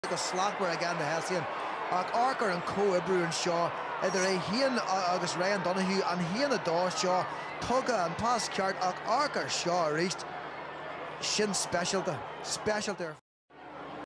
go slackbar again to Hessian. Archer and Co Ibru and Shaw. Either a Hian August Ryan Donahue and Hian Ador Shaw. Tugga and Pass Cart Archer Shaw reached. Shin specialty.